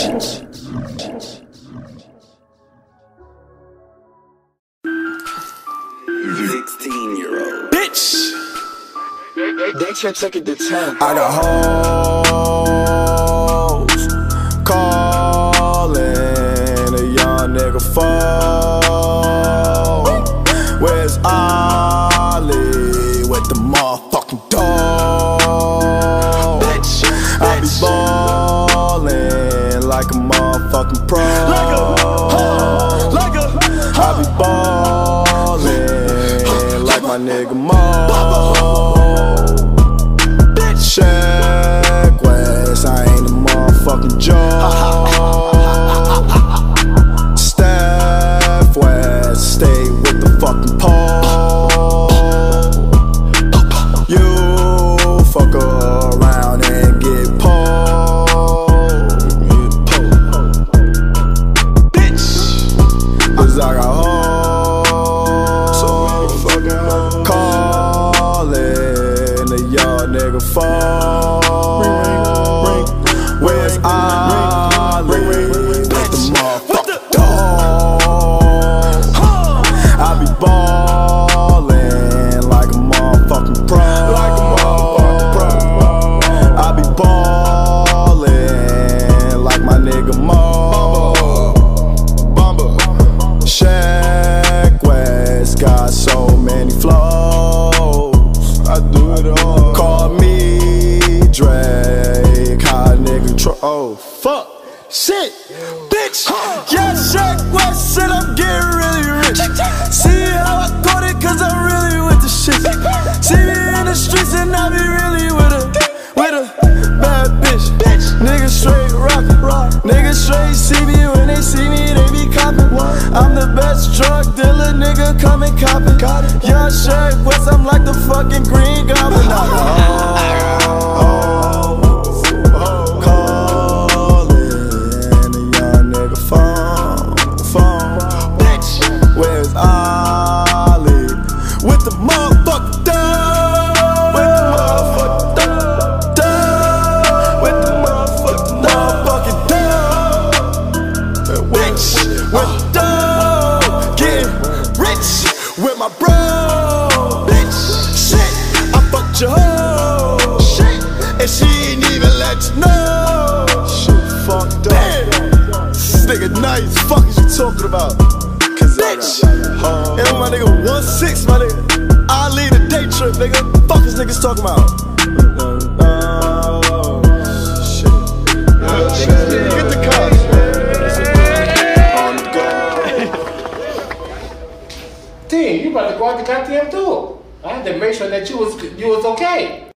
16-year-old bitch. They can't take it to 10. I got hoes calling a young nigga phone. Where's Ollie with the motherfucking dog? Bitch. I be ballin' like a motherfucking pro. I be ballin' like my nigga Mo. Sheck Wes, I ain't a motherfucking joke. Steph Wes, stay with the fucking pole. You fuck around and get pulled. Bitch, 'cause I got hoes, so motherfucking hoes calling a young nigga phone. Where's Ollie with the motherfucking dog? I be ballin' like a motherfucking pro. I be ballin' like my nigga Mo. Bamba. Sheck Wes got so many flows. I do it all. Call me Drake, how a nigga oh fuck, shit, bitch. Yeah, Sheck Wes said I'm getting really rich. See how I got it, 'cause I'm really with the shit. See me in the streets and I be really with a bad bitch. Niggas straight rockin', niggas straight see me. When they see me, they be coppin'. I'm the best drug dealer, nigga, come and cop it. Yeah, Sheck Wes, I'm like the fucking Green Goblin. Where's Ollie with the motherfucking dog? With the motherfucking dog. With the motherfucking dog. Bitch, with the dog. Getting rich with my bro. Bitch, shit, I fucked your hoe. Shit, and she ain't even let you know. Shit fucked up. This nigga nice, fuck is you talking about? Bitch, and my nigga 1-6, my nigga. I lead a day trip, nigga. Fuck is niggas talking about? Shit. Get the cops. On the go. T, you about to go out the goddamn door. I had to make sure that you was okay.